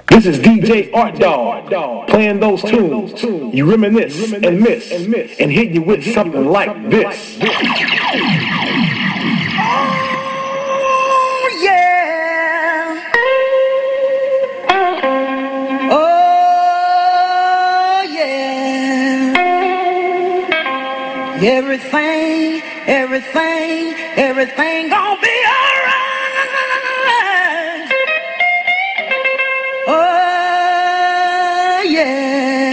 This is DJ Art Dog playing those tunes. You reminisce and miss and hit you with something like this. Oh yeah. Oh yeah. Everything gonna be alright. Oh yeah.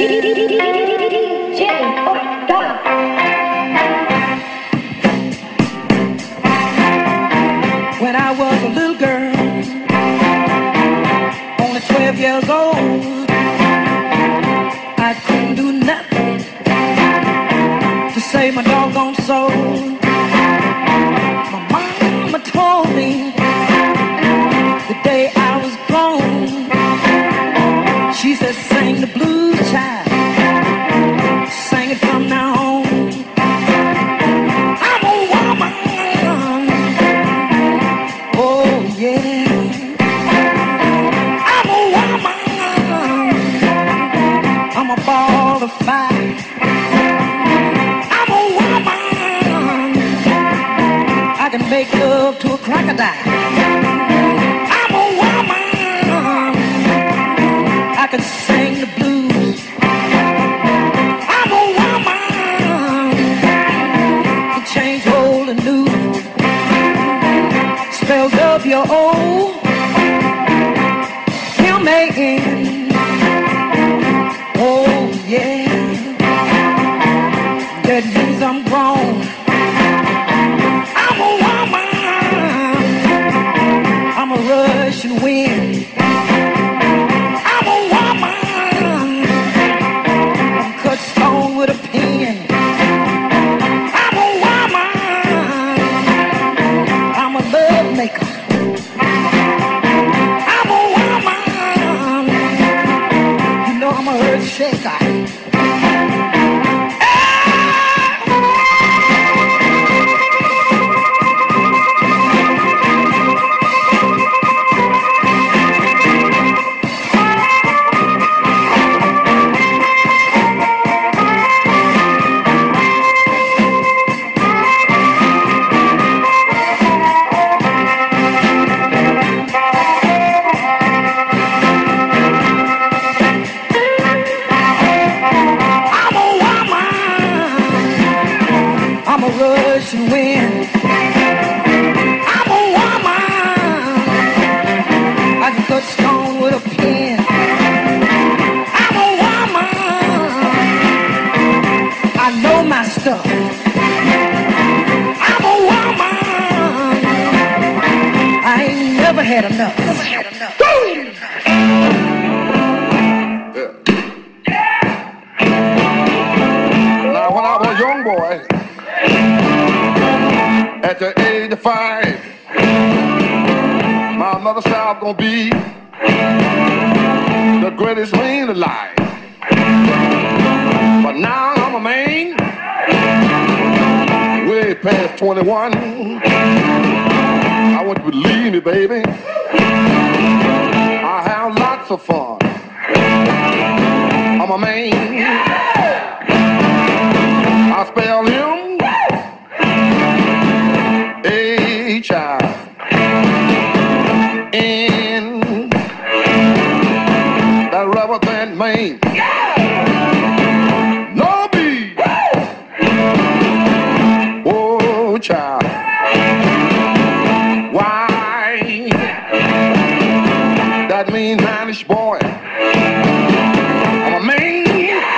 When I was a little girl, only 12 years old, I couldn't do nothing to save my doggone soul. My mama told me the day I was grown, she said, sing the blues, child, sing it from now on. I'm a woman, oh yeah, I'm a woman, I'm a ball of fire. I'm a woman, I can make love to a crocodile. I'm a woman, I can sing the blues. I'm a woman, can change old and new. Spell W-O, M-A-N. Oh yeah, that means I'm grown. I'm a woman, I'm a Russian wind. I'm a woman, I'm cut stone with a pen. I'm a woman, I'm a love maker. I'm a woman, you know I'm a earth shaker. Russian wind. I'm a woman, I can cut stone with a pen. I'm a woman, I know my stuff. I'm a woman, I ain't never had enough. Now when I was a young boy, at the age of 5, my mother said I was gonna be the greatest man alive. But now I'm a man, way past 21. I want you to believe me, baby. I have lots of fun. I'm a man. I spell him H-I-N, that rubber band man. No B, oh child, why? That means mannish boy. I'm a man,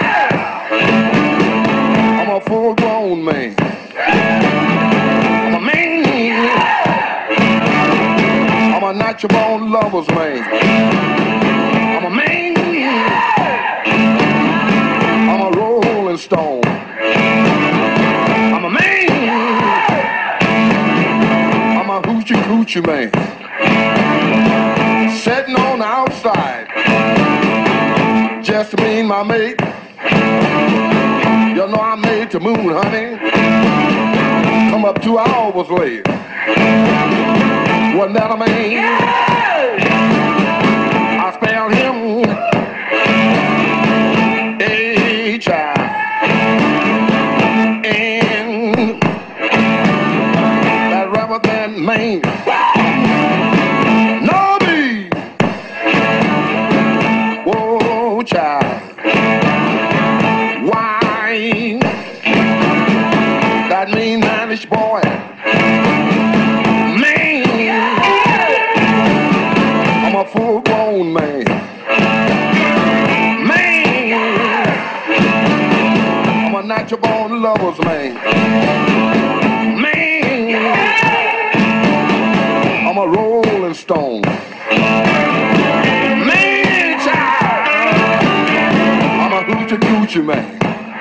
I'm a full-grown man. I'm a natural born lover's man. I'm a man. I'm a rolling stone. I'm a man. I'm a hoochie coochie man. Sitting on the outside, just me and my mate. You know I made the moon, honey. Come up 2 hours late. Wasn't that a man? I spelled him bone man. Man, I'm a natural born lover's man. Man, I'm a rolling stone. Man, child, I'm a hoochie coochie man.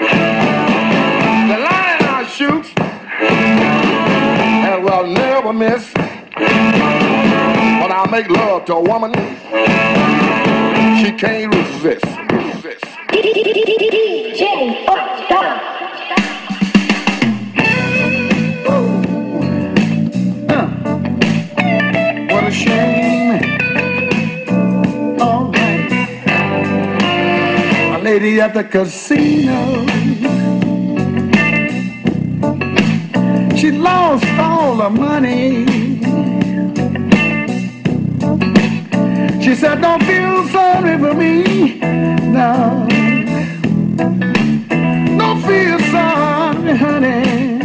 The line I shoot, and will never miss. When I make love to a woman, she can't resist. DJ Uptown. What a shame. All right. A lady at the casino, she lost all her money. She said, don't feel sorry for me, no. Don't feel sorry, honey.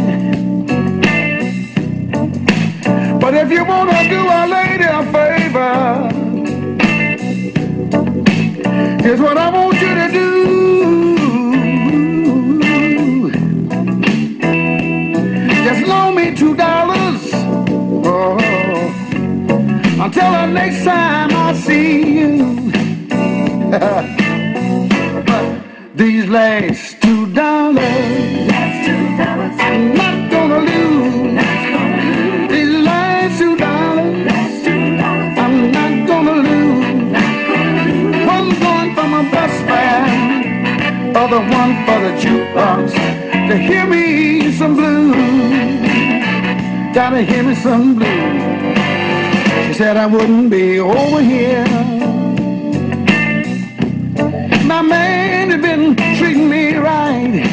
But if you want to do a lady a favor, here's what I want you to do. Just loan me $2. Oh. Until the next time I see you. But these last $2, I'm not gonna lose. These last $2, I'm not gonna lose. One going for my bus fare, other one for the jukebox to hear me some blues. Gotta hear me some blues. She said I wouldn't be over here. My man had been treating me right.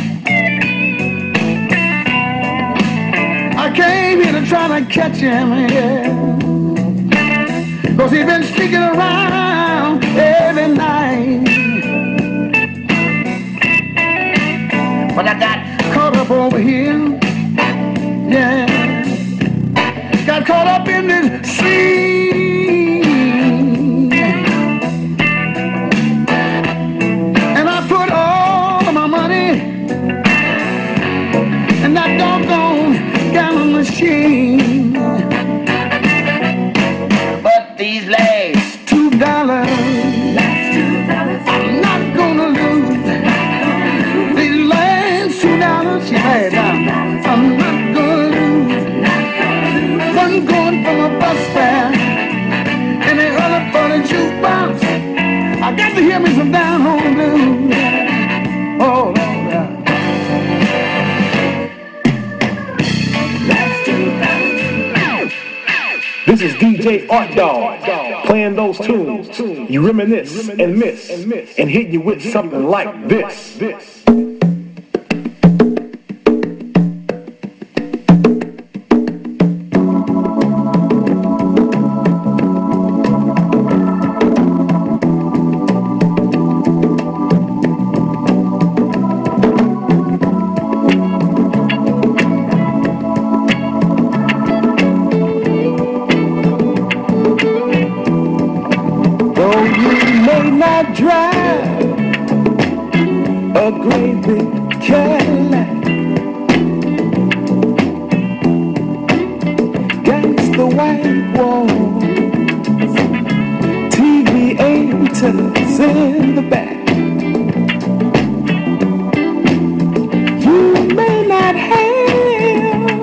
I came here to try to catch him, yeah. 'Cause he'd been sneaking around every night. But I got caught up over here, yeah. Got caught up in this scene, and I put all of my money in that doggone gallon machine. But these last $2, I'm not gonna lose. These last $2, yeah, I'm not gonna lose. One going for my bus fare, and the other for the jukebox. I got to hear me some down home blues. Oh, yeah. This is DJ Art Dog playing those tunes. You reminisce and miss and hit you with something like this. Drive a great big Cadillac, against the white walls, TV antennas in the back. You may not have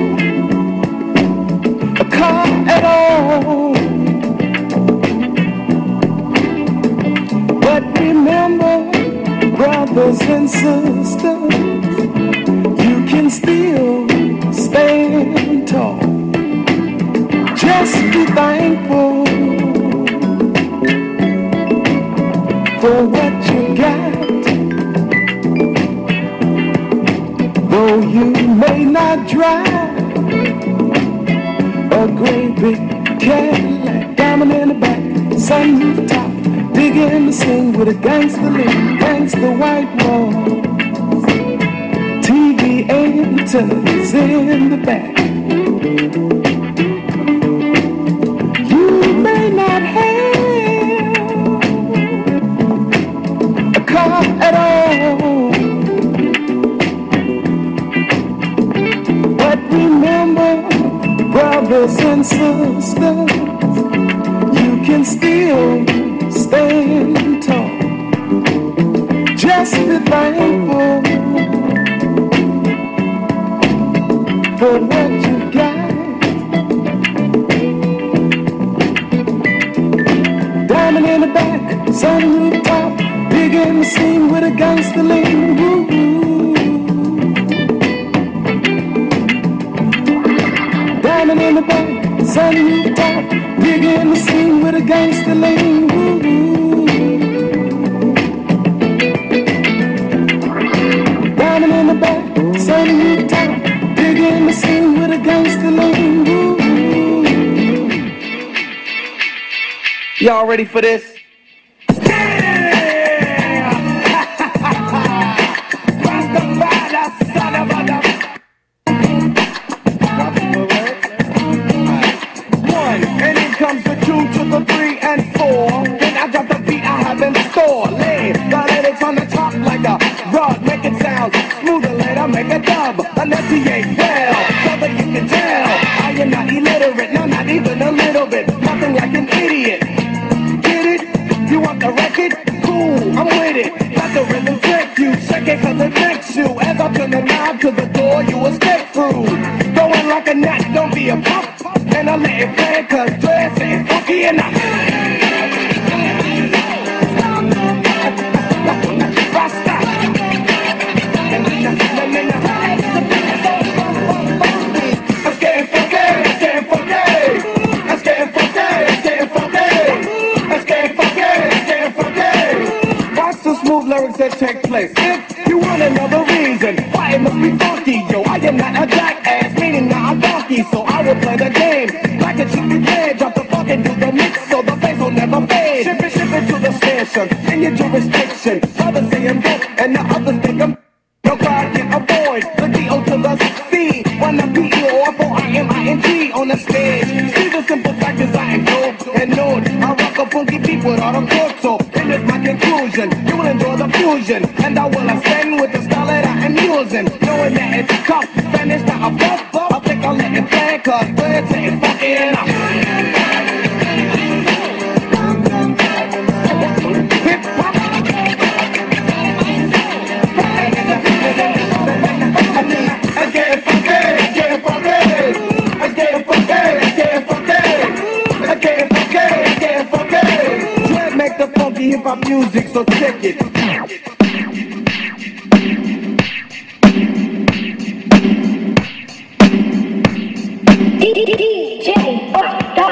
a car at all, remember, brothers and sisters, you can still stand tall. Just be thankful for what you got. Though you may not drive a great big Cadillac, diamond in the back, sun top, digging the scene with a gangster lean, gangster white walls, TV antennas in the back. You may not have sunroof top, big in the scene with a gangster lean. Diamond in the back, sunroof top, big in the scene with a gangster lean. Diamond in the back, sunroof top, big in the scene with a gangster lean. Y'all ready for this? Comes the 2 to the 3 and 4. Then I drop the beat I have in store. Lay the lyrics on the top like a rod. Make it sound smoother later. Make a dub. Enunciate well so that you can tell I am not illiterate. No, not even a little bit. Nothing like an idiot. Get it? You want the record? Cool, I'm with it. Let the rhythm trick you. Check it cause it tricks you. As I turn the knob to the door, you will step through. Going like a gnat, don't be a pump. And I let it play cause dress is funky and I Rasta. Let's get funky, let's get funky. Let's get funky, let's get funky. Let's get funky, let's get funky. Watch the smooth lyrics that take place. If you want another reason why it must be funky, yo, I am not a jackass, meaning not a donkey, so I will play the game like a chicken head. Drop the funk and do the mix so the bass will never fade. Ship it to the station in your jurisdiction. Others say I'm dope and the others think I'm no God can avoid the D.O. to the C. When I'm P-E-O-F-O-I-M-I-N-G on the stage. See the simple fact is I am dope and known. I rock a funky beat with all the chords, so and it's my conclusion. You will enjoy the fusion, and I will ascend with the style that I am using. Knowing that it's tough, Spanish not a bump. I think I'll let it play, cause words say it's funky and I'm hip-hop. Let's get funky, let's get funky. Let's get funky, let's get funky. Let's get funky, let's get funky. Dread make the funky hip-hop music, so check it. DJ Buster.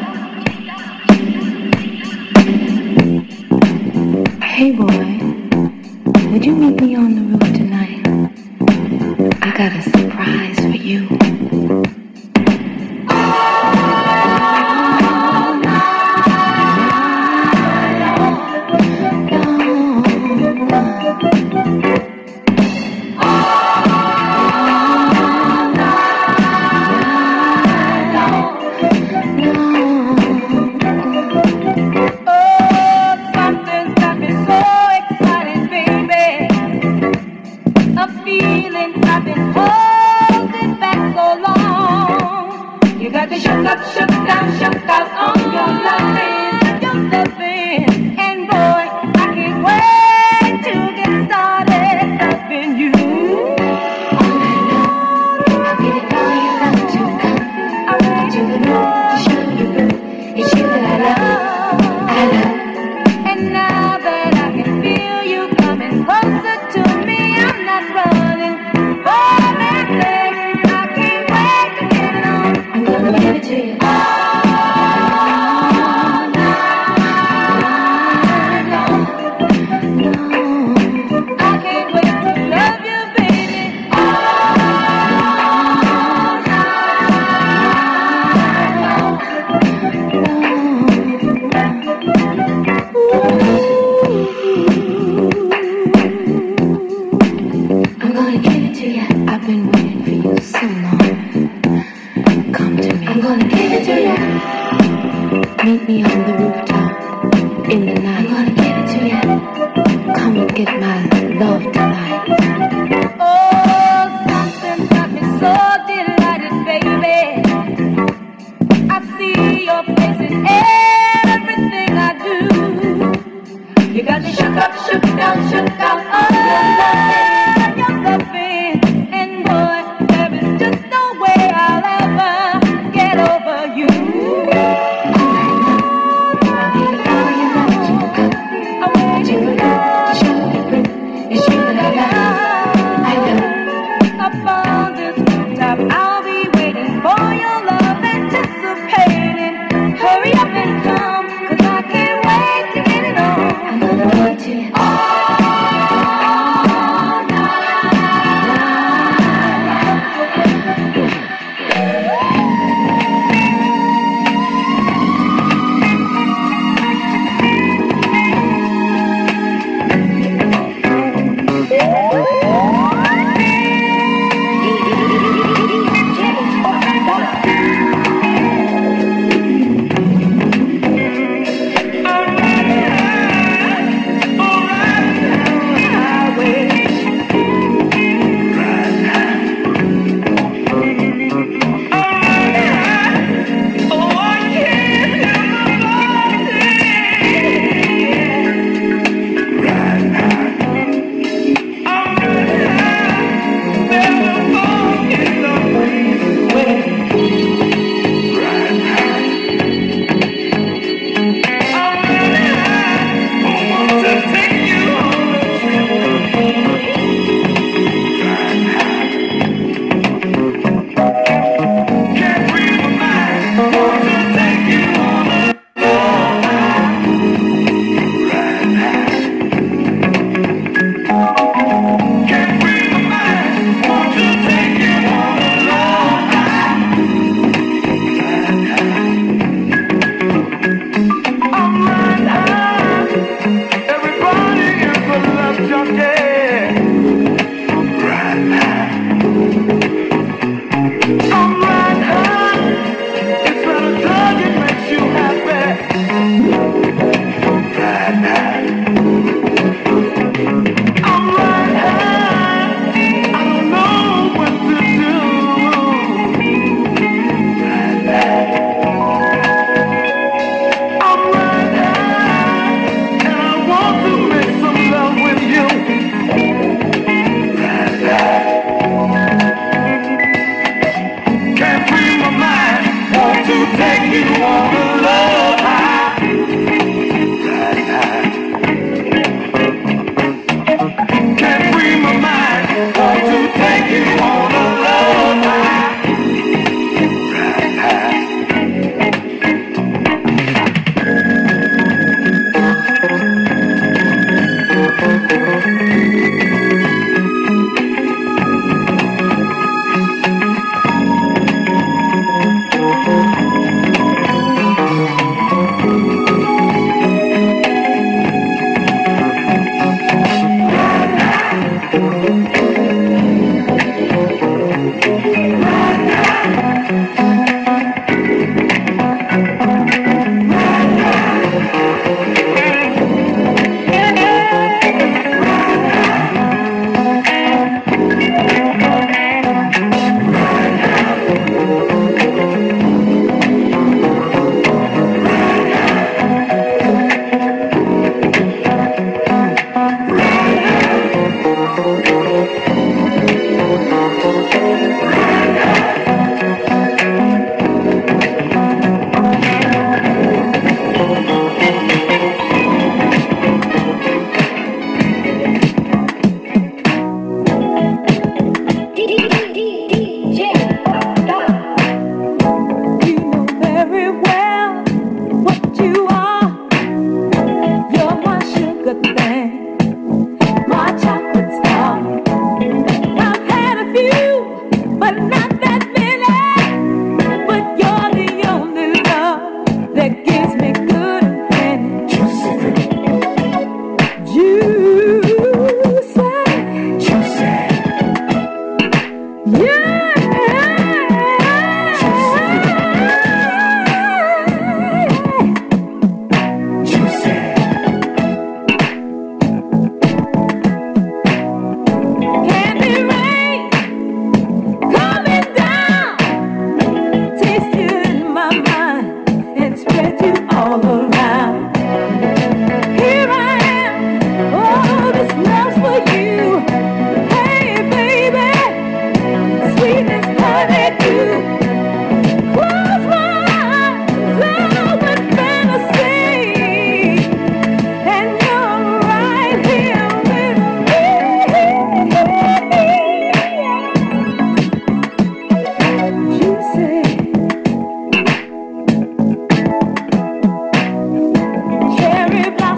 Hey boy, would you meet me on the roof tonight? I got a surprise for you. Shut down on your loving, and boy, I can't wait to get started loving you. I'll get it all you love to come to the north to show you good. It's you that I love. And now that I can feel you coming closer to me, I'm not running. I can't wait to get it on. I'm gonna give it to you. Meet me on the rooftop in the night. I'm gonna give it to you. Come and get my love tonight. Oh, something got me so delighted, baby. I see your face in everything I do. You got me shook up, shook down on your loving, and boy, there is just no way I'll ever get over you. I'll give it all you love to come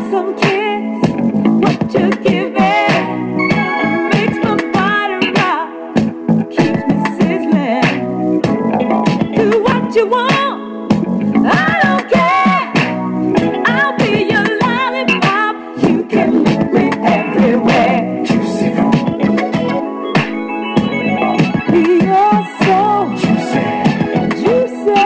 some kiss, what you give it makes my body rock, keeps me sizzling. Do what you want, I don't care. I'll be your lollipop, you can lick me everywhere. Juicy fruit, you're so juicy, juicy.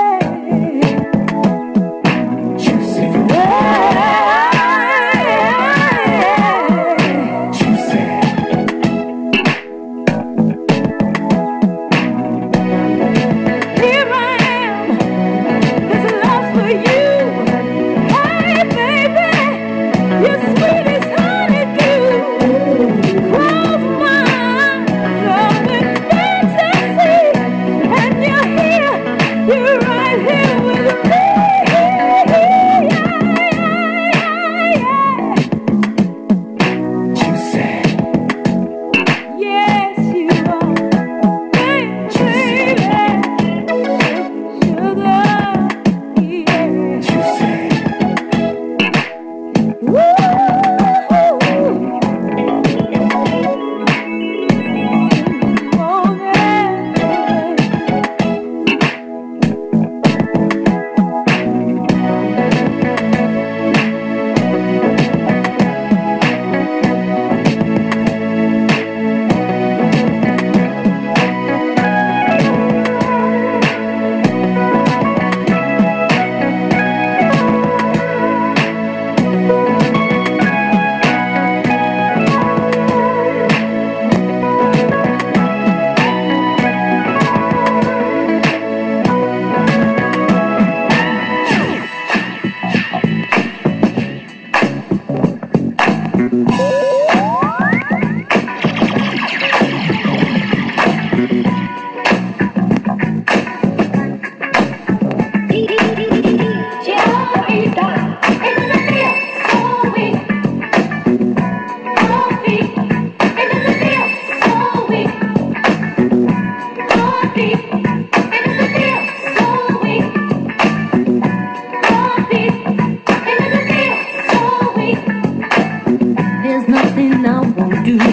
There's nothing I won't do,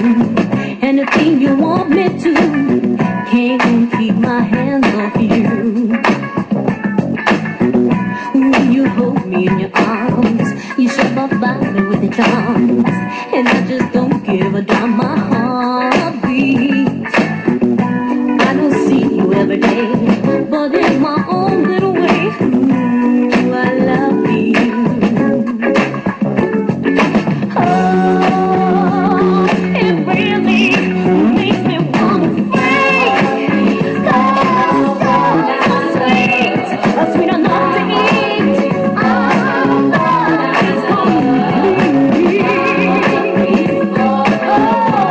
anything you want me to. Can't keep my hands off you. When you hold me in your arms, you shove my body with your charms, and I just don't give a damn. My heart beats. I don't see you every day, but in my own little way, ooh, I love you. Oh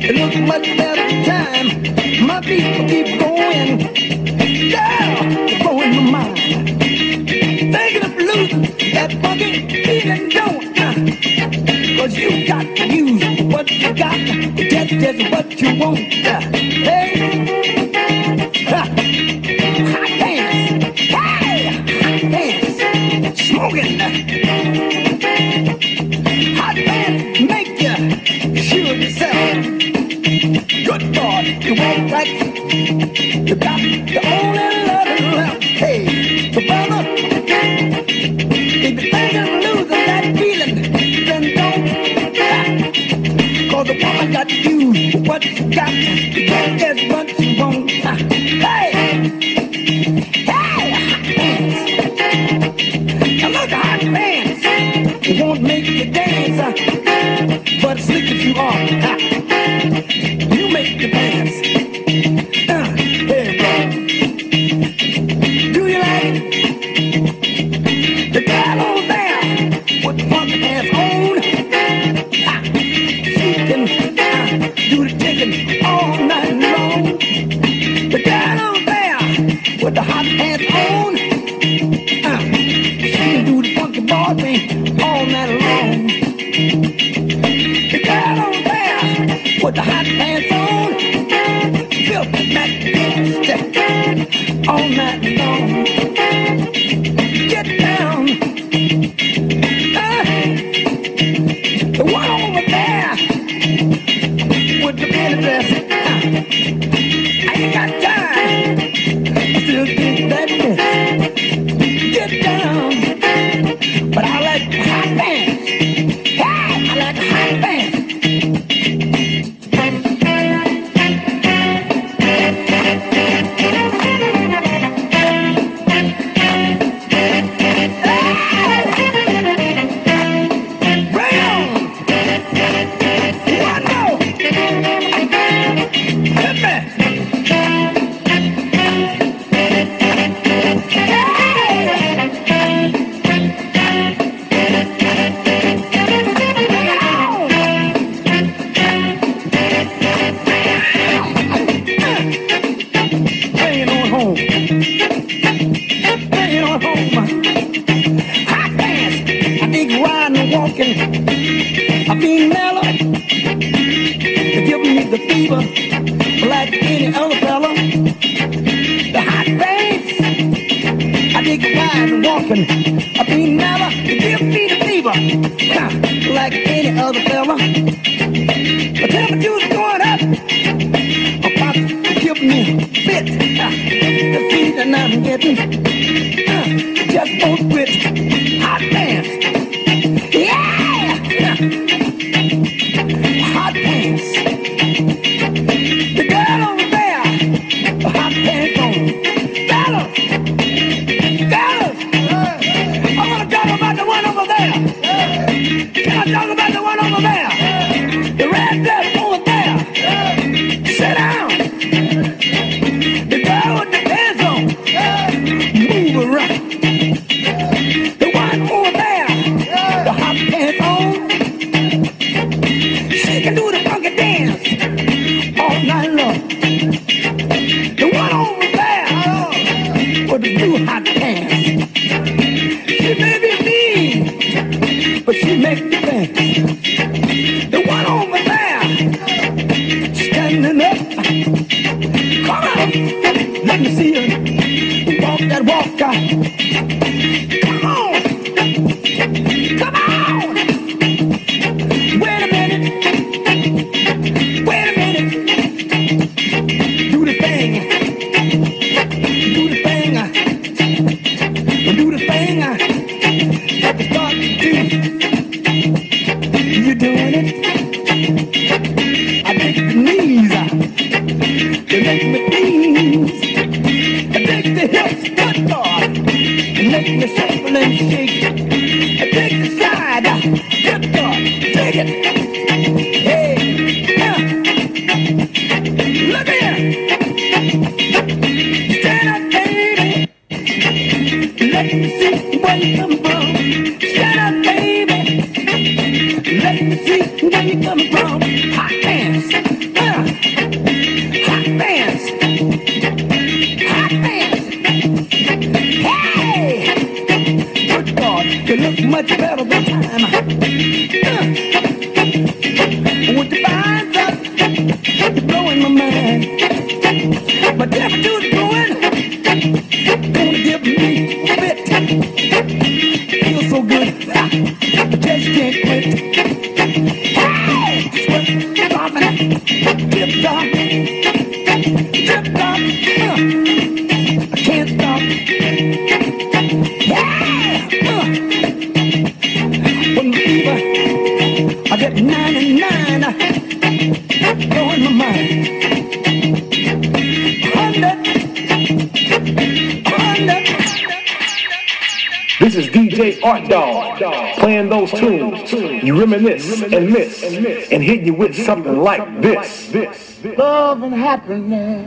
It looks much better time. My people keep going down, blowing my mind. Thinking of losing that funky feeling, don't cause you got to use what you got to get just what you want. Hey, hot pants, hey, hot pants, smoking. Hot pants make you sure yourself. Good God, you walk right. You got the only love left. Hey, so brother, if you think of losing that feeling, then don't stop. Cause the woman got you what you got. You get just what you want. Hey, hey, hot pants. Now look at hot pants. It won't make you dance, but slick as you are. You make the pants. Hey, bro. Do you like it? The girl over there with the funky pants on, she can do the chicken all night long. The girl over there with the hot pants on, she can do the funky ball thing all night long. The girl over there with the hot pants on, filthy Mac all night long. Get down. The one over there with the belly dress. I ain't got time. I still think that mess. Get down. But I like hot pants. Hey, I like hot pants. I being mellow, they give me the fever like any other fella. The hot pants, I dig riding and walking. I being mellow, they give me the fever like any other fella. The temperature's going up, about to give me fit. The feeling I'm getting just won't quit. Hot pants. Yeah! Hot pants. The girl over there, the hot pants on. Fellas! Fellas! I want to talk about the one over there. Can I talk about the one over there? The red dress over there. Sit down. The girl with the pants on. Move around. The one over there, the hot pants on. She can do the funky dance all night long. The one over there with the blue hot pants. She may be mean, but she make the dance. The one over there standing up. Come on, let me see her walk that walk out. Come on. Come on! Wait a minute. Wait a minute. Do the thing. Do the thing. Do the thing. At the start to do. You doing it? I take the knees out. You make me please. I take the hips, good God. You make me shuffle and shake. Take the side, good God, take it. Hey, look here. Stand up, baby. Let me see where you come from. Stand up, baby. Let me see where you come from. Hot pants. much better this time. With the vines up, you're blowing my mind. But if you're going, gonna give me a bit. Feels so good, I just can't quit. Hey, sweat, dropping, tip top, tip top. I can't stop. Yeah. When the fever, I get 99, blowing my mind. 100. This is DJ Art Dog, playing those tunes. You reminisce and miss, and hit you with something like this. Love and happiness.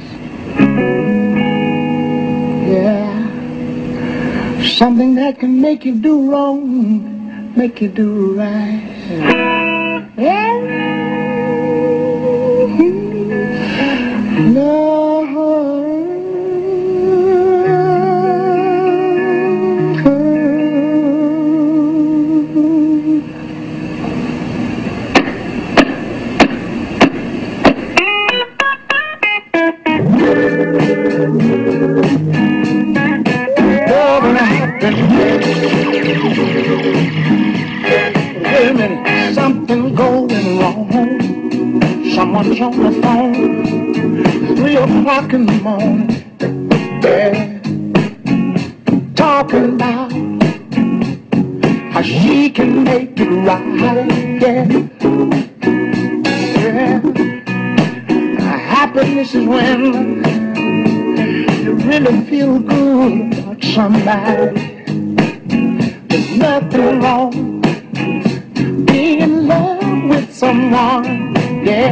Yeah. Something that can make you do wrong, make you do right. Yeah. Wait a minute, something going wrong. Someone's on the phone, 3 o'clock in the morning. Yeah. Talking about how she can make it right. Yeah. Yeah. Happiness is when you really feel good about somebody. There's nothing wrong being in love with someone, yeah.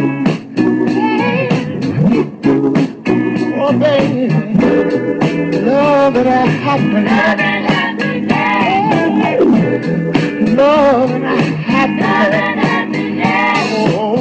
Oh, baby, love and happiness. Love and happiness. Oh.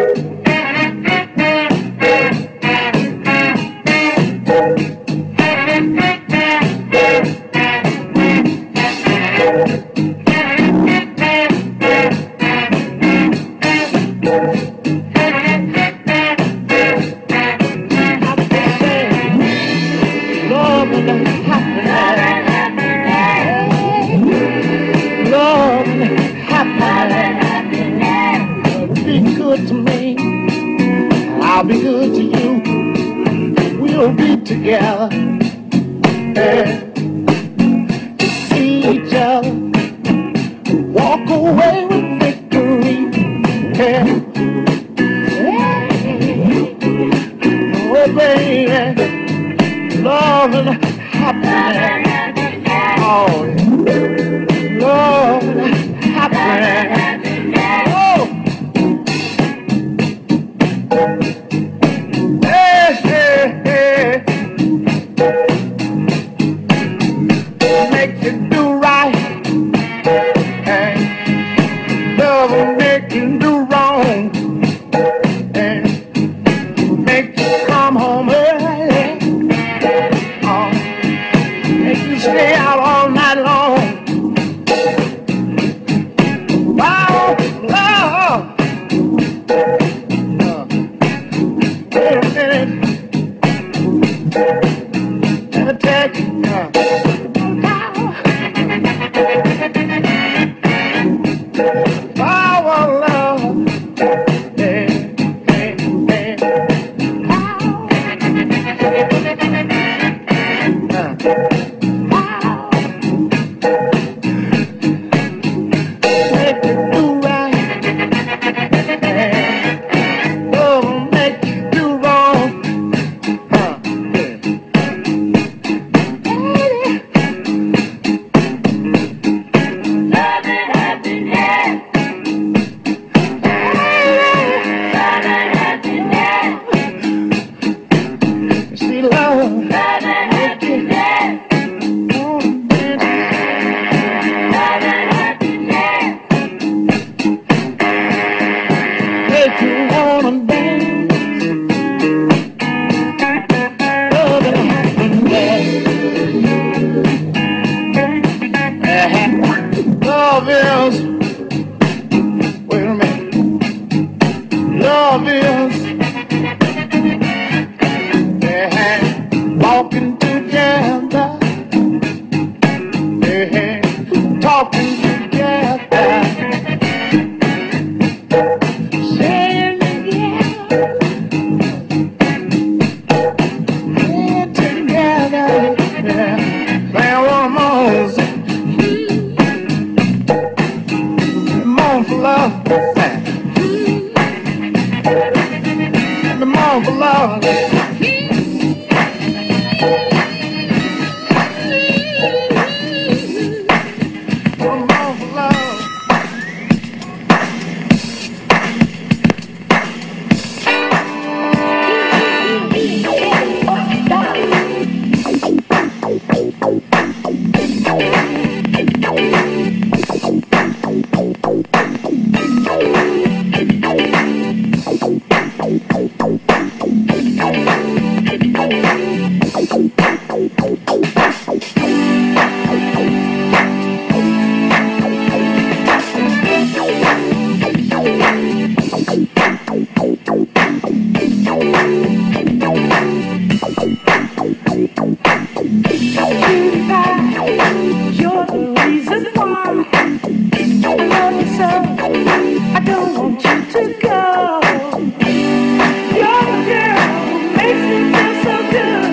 I'll be good to you. We'll be together and see each other. Walk away with victory. Yeah. Oh, baby, love and happiness. Oh, yeah. Love and happiness. Make you do right, and love will make you do wrong, and make you come home early, make Love is, wait a minute. Love is, walking together, talking together, saying together, yeah. Man, one more, more for love, more for love. You're the reason why I love you so. I don't want you to go. You're the girl who makes me feel so good.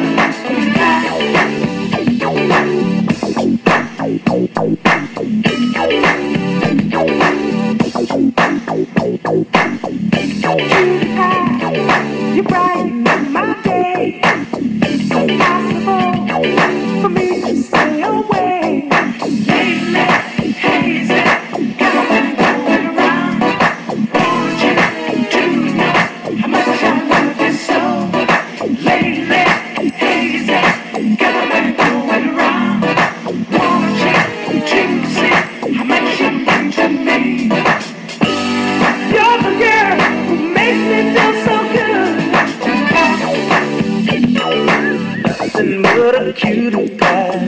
You brighten my day. It's impossible for me to stay away. Lately, hazy, going around. Want you to know how much I love you so. Lately, hazy, going around. Want you to see how much you mean to me. You're the girl who makes me feel so good. Nothing but a cutie pie.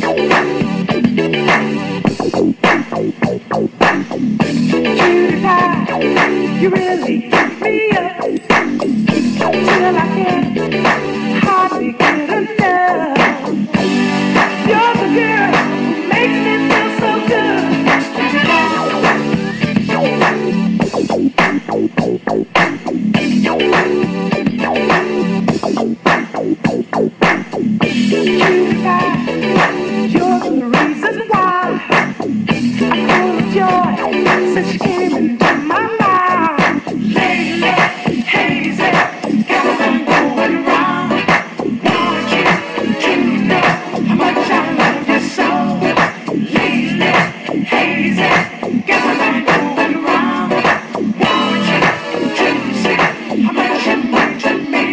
Cutie pie, you really keep me up till I can't hardly get enough. You're the girl who makes me feel so good. You're the reason why I'm full of joy since you came into my life. Lately, hazy, going around. Want you to know how much I love you so. Lately, hazy, going around. Want you to see how much you mean to me.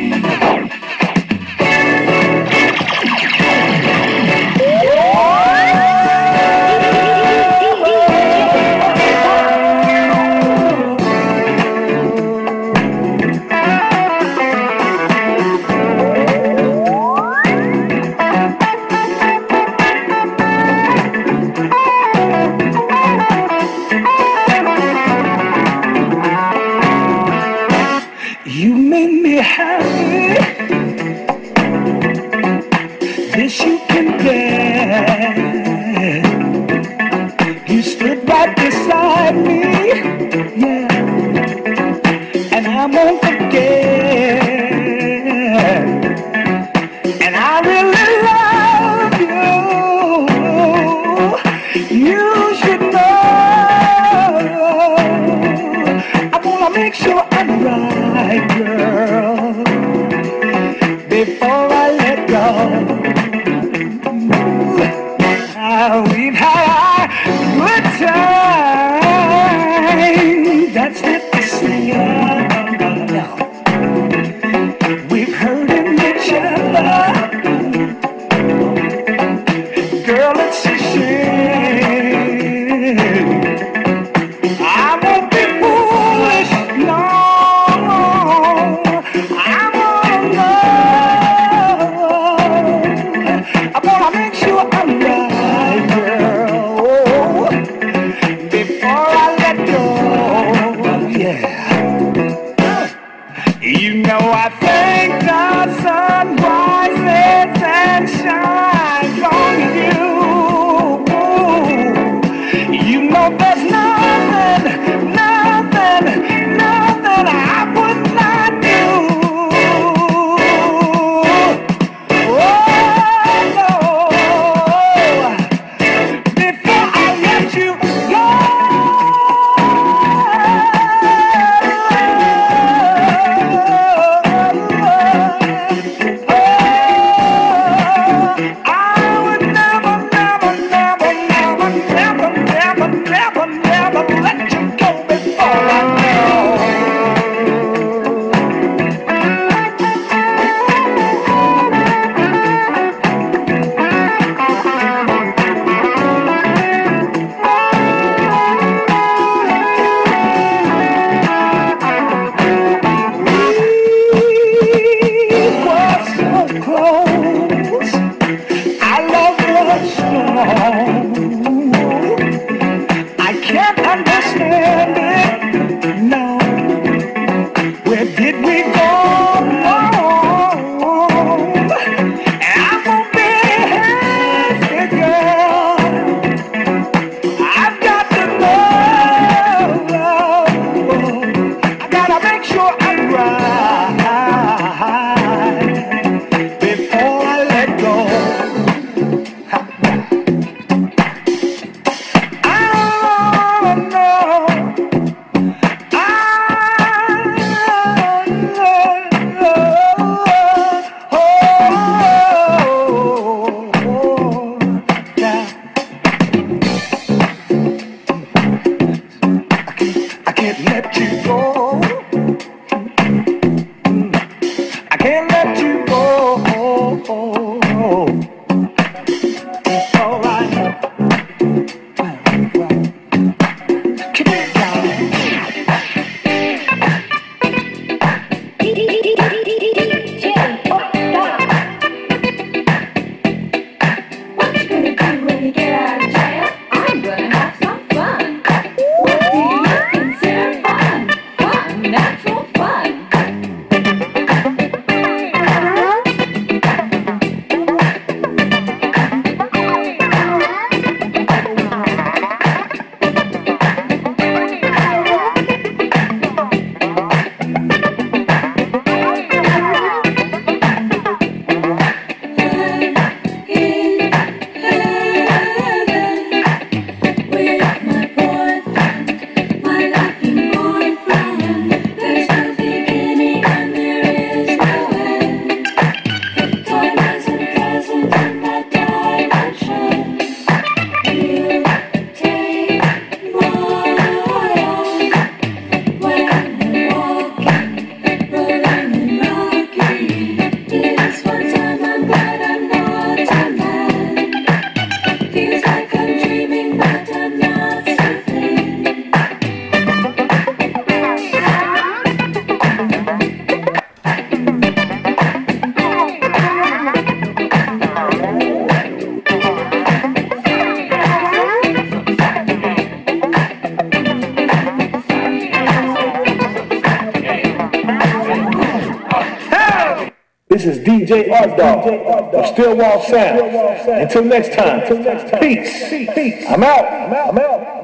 This is DJ Art Dog of Stillwell Sound. Until next time, peace. I'm out.